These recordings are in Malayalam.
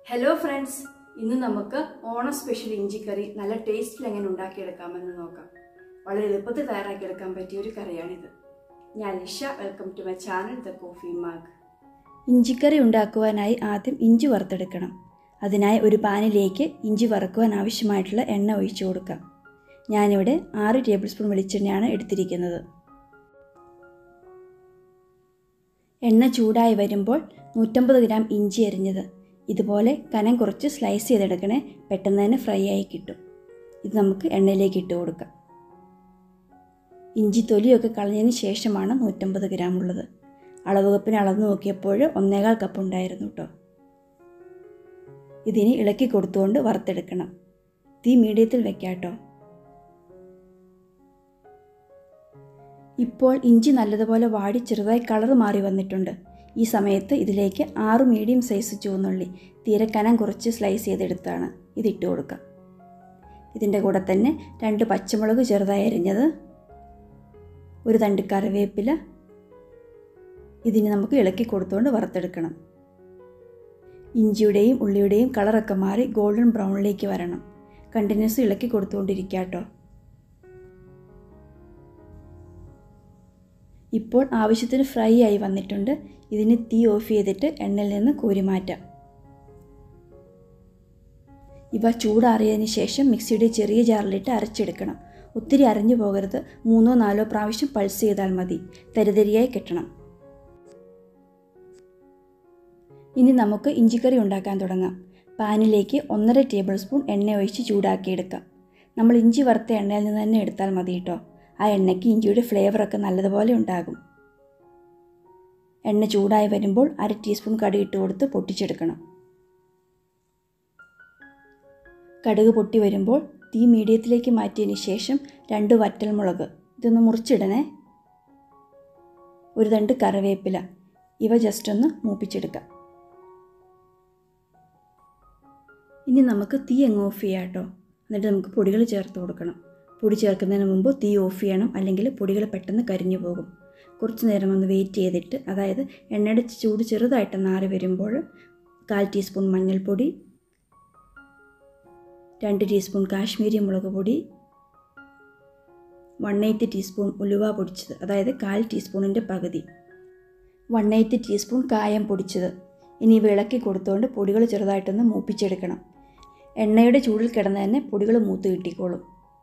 Hello friends, ഇന്ന് നമുക്ക് ഓണം സ്പെഷ്യൽ ഇഞ്ചി കറി നല്ല ടേസ്റ്റിൽ എങ്ങനെ ഉണ്ടാക്കിയെടുക്കാമെന്ന് നോക്കാം. വളരെ എളുപ്പത്തിൽ തയ്യാറാക്കിയെടുക്കാൻ പറ്റിയ ഒരു കറിയാണിത്. ഞാൻ Lisha, welcome to my channel the coffee mug. ഇഞ്ചിക്കറി ഉണ്ടാക്കുവാനായി ആദ്യം ഇഞ്ചി വറുത്തെടുക്കണം. അതിനായി ഒരു പാനിലേക്ക് ഇഞ്ചി വറുക്കുവാൻ ആവശ്യമായിട്ടുള്ള എണ്ണ ഒഴിച്ചു കൊടുക്കാം. ഞാനിവിടെ 6 ടേബിൾ സ്പൂൺ വെളിച്ചെണ്ണയാണ് എടുത്തിരിക്കുന്നത്. എണ്ണ ചൂടായി വരുമ്പോൾ 150 ഗ്രാം ഇഞ്ചി അരിഞ്ഞത് ഇതുപോലെ കനം കുറച്ച് സ്ലൈസ് ചെയ്തെടുക്കണേ, പെട്ടെന്ന് തന്നെ ഫ്രൈ ആയി കിട്ടും. ഇത് നമുക്ക് എണ്ണയിലേക്ക് ഇട്ട് കൊടുക്കാം. ഇഞ്ചി തൊലിയൊക്കെ കളഞ്ഞതിന് ശേഷമാണ് 150 ഗ്രാം ഉള്ളത്. അളവ് കപ്പിന് അളന്ന് നോക്കിയപ്പോൾ 1.25 കപ്പ് ഉണ്ടായിരുന്നു കേട്ടോ. ഇതിന് ഇളക്കി കൊടുത്തുകൊണ്ട് വറുത്തെടുക്കണം. തീ മീഡിയത്തിൽ വെക്കാം കേട്ടോ. ഇപ്പോൾ ഇഞ്ചി നല്ലതുപോലെ വാടി ചെറുതായി കളർ മാറി വന്നിട്ടുണ്ട്. ഈ സമയത്ത് ഇതിലേക്ക് 6 മീഡിയം സൈസ് ചുവന്നുള്ളി തീരെ കനം കുറച്ച് സ്ലൈസ് ചെയ്തെടുത്താണ് ഇതിട്ട് കൊടുക്കാം. ഇതിൻ്റെ കൂടെ തന്നെ 2 പച്ചമുളക് ചെറുതായി അരിഞ്ഞത്, ഒരു തണ്ട് കറിവേപ്പില. ഇതിന് നമുക്ക് ഇളക്കി കൊടുത്തുകൊണ്ട് വറുത്തെടുക്കണം. ഇഞ്ചിയുടെയും ഉള്ളിയുടെയും കളറൊക്കെ മാറി ഗോൾഡൻ ബ്രൗണിലേക്ക് വരണം. കണ്ടിന്യൂസ് ഇളക്കി കൊടുത്തുകൊണ്ടിരിക്കുക കേട്ടോ. ഇപ്പോൾ ആവശ്യത്തിന് ഫ്രൈ ആയി വന്നിട്ടുണ്ട്. ഇതിന് തീ ഓഫ് ചെയ്തിട്ട് എണ്ണയിൽ നിന്ന് കോരി മാറ്റാം. ഇവ ചൂടാറിയതിന് ശേഷം മിക്സിയുടെ ചെറിയ ജാറിലിട്ട് അരച്ചെടുക്കണം. ഒത്തിരി അരഞ്ഞു പോകരുത്. 3-4 പ്രാവശ്യം പൾസ് ചെയ്താൽ മതി. തരിതരിയായി കെട്ടണം. ഇനി നമുക്ക് ഇഞ്ചിക്കറി ഉണ്ടാക്കാൻ തുടങ്ങാം. പാനിലേക്ക് 1.5 ടേബിൾ സ്പൂൺ എണ്ണ ഒഴിച്ച് ചൂടാക്കിയെടുക്കാം. നമ്മൾ ഇഞ്ചി വറുത്ത എണ്ണയിൽ നിന്ന് തന്നെ എടുത്താൽ മതി കേട്ടോ. ആ എണ്ണയ്ക്ക് ഇഞ്ചിയുടെ ഫ്ലേവറൊക്കെ നല്ലതുപോലെ ഉണ്ടാകും. എണ്ണ ചൂടായി വരുമ്പോൾ 1/2 ടീസ്പൂൺ കടുക് ഇട്ട് കൊടുത്ത് പൊട്ടിച്ചെടുക്കണം. കടുക് പൊട്ടി വരുമ്പോൾ തീ മീഡിയത്തിലേക്ക് മാറ്റിയതിന് ശേഷം 2 വറ്റൽമുളക് ഇതൊന്ന് മുറിച്ചിടണേ, ഒരു തണ്ട് കറിവേപ്പില. ഇവ ജസ്റ്റ് ഒന്ന് മൂപ്പിച്ചെടുക്കാം. ഇനി നമുക്ക് തീ അങ്ങ് ഓഫ് ചെയ്യാം കേട്ടോ. എന്നിട്ട് നമുക്ക് പൊടികൾ ചേർത്ത് കൊടുക്കണം. പൊടി ചേർക്കുന്നതിന് മുമ്പ് തീ ഓഫ് ചെയ്യണം, അല്ലെങ്കിൽ പൊടികൾ പെട്ടെന്ന് കരിഞ്ഞു പോകും. കുറച്ച് നേരം ഒന്ന് വെയിറ്റ് ചെയ്തിട്ട്, അതായത് എണ്ണയുടെ ചൂട് ചെറുതായിട്ട് നാറി വരുമ്പോൾ 1/4 ടീസ്പൂൺ മഞ്ഞൾപ്പൊടി, 2 ടീസ്പൂൺ കാശ്മീരി മുളക് പൊടി, 1/8 ടീസ്പൂൺ ഉലുവ പൊടിച്ചത്, അതായത് 1/4 ടീസ്പൂണിൻ്റെ പകുതി, 1/8 ടീസ്പൂൺ കായം പൊടിച്ചത്. ഇനി ഇവ ഇളക്കി കൊടുത്തുകൊണ്ട് പൊടികൾ ചെറുതായിട്ടൊന്ന് മൂപ്പിച്ചെടുക്കണം. എണ്ണയുടെ ചൂടിൽ കിടന്ന് തന്നെ പൊടികൾ മൂത്ത് കിട്ടിക്കോളും.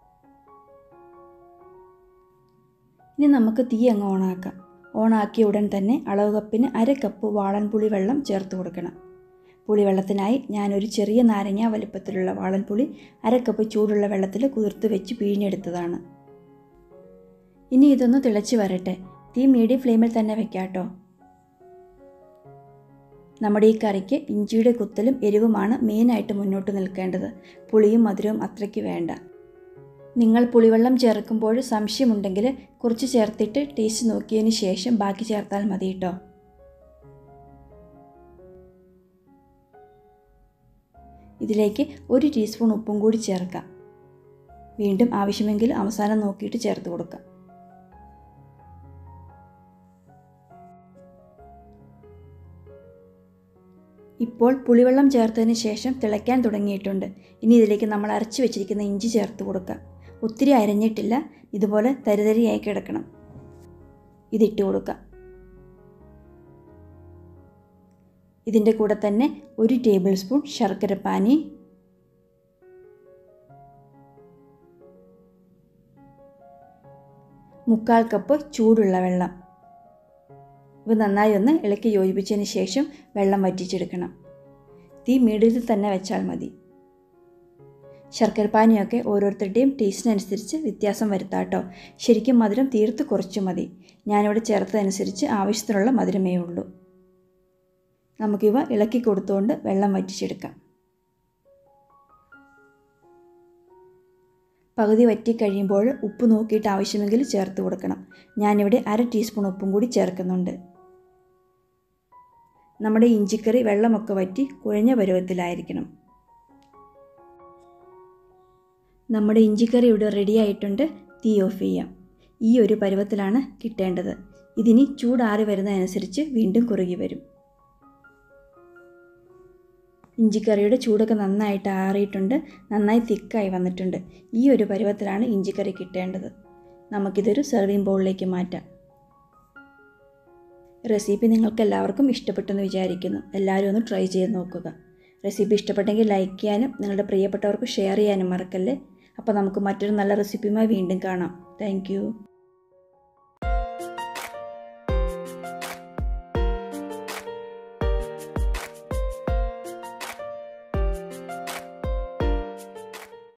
ഇനി നമുക്ക് തീ അങ്ങ് ഓണാക്കാം. ഓണാക്കിയ ഉടൻ തന്നെ അളവ് കപ്പിന് 1/2 കപ്പ് വാളൻപുളി വെള്ളം ചേർത്ത് കൊടുക്കണം. പുളിവെള്ളത്തിനായി ഞാനൊരു ചെറിയ നാരങ്ങ വലിപ്പത്തിലുള്ള വാളൻപുളി 1/2 കപ്പ് ചൂടുള്ള വെള്ളത്തിൽ കുതിർത്ത് വെച്ച് പിഴിഞ്ഞെടുത്തതാണ്. ഇനി ഇതൊന്ന് തിളച്ച് വരട്ടെ. തീ മീഡിയം ഫ്ലെയിമിൽ തന്നെ വെക്കാം കേട്ടോ. നമ്മുടെ ഈ കറിക്ക് ഇഞ്ചിയുടെ കുത്തലും എരിവുമാണ് മെയിനായിട്ട് മുന്നോട്ട് നിൽക്കേണ്ടത്. പുളിയും മധുരവും അത്രയ്ക്ക് വേണ്ട. നിങ്ങൾ പുളിവെള്ളം ചേർക്കുമ്പോൾ സംശയമുണ്ടെങ്കിൽ കുറച്ച് ചേർത്തിട്ട് ടേസ്റ്റ് നോക്കിയതിന് ശേഷം ബാക്കി ചേർത്താൽ മതി കേട്ടോ. ഇതിലേക്ക് 1 ടീസ്പൂൺ ഉപ്പും കൂടി ചേർക്കാം. വീണ്ടും ആവശ്യമെങ്കിൽ അവസാനം നോക്കിയിട്ട് ചേർത്ത് കൊടുക്കാം. ഇപ്പോൾ പുളിവെള്ളം ചേർത്തതിന് ശേഷം തിളയ്ക്കാൻ തുടങ്ങിയിട്ടുണ്ട്. ഇനി ഇതിലേക്ക് നമ്മൾ അരച്ച് വെച്ചിരിക്കുന്ന ഇഞ്ചി ചേർത്ത് കൊടുക്കാം. ഒത്തിരി അരഞ്ഞിട്ടില്ല, ഇതുപോലെ തരിതരിയായി കിടക്കണം. ഇതിട്ട് കൊടുക്കാം. ഇതിൻ്റെ കൂടെ തന്നെ 1 ടേബിൾ സ്പൂൺ ശർക്കരപ്പാനി, 1/4 കപ്പ് ചൂടുള്ള വെള്ളം. ഇവ നന്നായി ഒന്ന് ഇളക്കി യോജിപ്പിച്ചതിന് ശേഷം വെള്ളം വറ്റിച്ചെടുക്കണം. തീ മീഡിയത്തിൽ തന്നെ വെച്ചാൽ മതി. ശർക്കരപ്പാനിയൊക്കെ ഓരോരുത്തരുടെയും ടേസ്റ്റിനനുസരിച്ച് വ്യത്യാസം വരുത്താം കേട്ടോ. ശരിക്കും മധുരം തീർത്ത് കുറച്ച് മതി. ഞാനിവിടെ ചേർത്തതനുസരിച്ച് ആവശ്യത്തിനുള്ള മധുരമേ ഉള്ളൂ. നമുക്കിവ ഇളക്കി കൊടുത്തുകൊണ്ട് വെള്ളം വറ്റിച്ചെടുക്കാം. പകുതി വറ്റി കഴിയുമ്പോൾ ഉപ്പ് നോക്കിയിട്ട് ആവശ്യമെങ്കിൽ ചേർത്ത് കൊടുക്കണം. ഞാനിവിടെ 1/2 ടീസ്പൂൺ ഉപ്പും കൂടി ചേർക്കുന്നുണ്ട്. നമ്മുടെ ഇഞ്ചിക്കറി വെള്ളമൊക്കെ വറ്റി കുഴഞ്ഞ പരുവത്തിലായിരിക്കണം. നമ്മുടെ ഇഞ്ചിക്കറി ഇവിടെ റെഡി ആയിട്ടുണ്ട്. തീ ഓഫ് ചെയ്യാം. ഈ ഒരു പരുവത്തിലാണ് കിട്ടേണ്ടത്. ഇതിനി ചൂടാറി വരുന്നതനുസരിച്ച് വീണ്ടും കുറുകി വരും. ഇഞ്ചിക്കറിയുടെ ചൂടൊക്കെ നന്നായിട്ട് ആറിയിട്ടുണ്ട്, നന്നായി തിക്കായി വന്നിട്ടുണ്ട്. ഈ ഒരു പരുവത്തിലാണ് ഇഞ്ചിക്കറി കിട്ടേണ്ടത്. നമുക്കിതൊരു സെർവിങ് ബൗളിലേക്ക് മാറ്റാം. റെസിപ്പി നിങ്ങൾക്ക് എല്ലാവർക്കും ഇഷ്ടപ്പെട്ടെന്ന് വിചാരിക്കുന്നു. എല്ലാവരും ഒന്ന് ട്രൈ ചെയ്ത് നോക്കുക. റെസിപ്പി ഇഷ്ടപ്പെട്ടെങ്കിൽ ലൈക്ക് ചെയ്യാനും നിങ്ങളുടെ പ്രിയപ്പെട്ടവർക്ക് ഷെയർ ചെയ്യാനും മറക്കല്ലേ. അപ്പോൾ നമുക്ക് മറ്റൊരു നല്ല റെസിപ്പിയുമായി വീണ്ടും കാണാം. താങ്ക്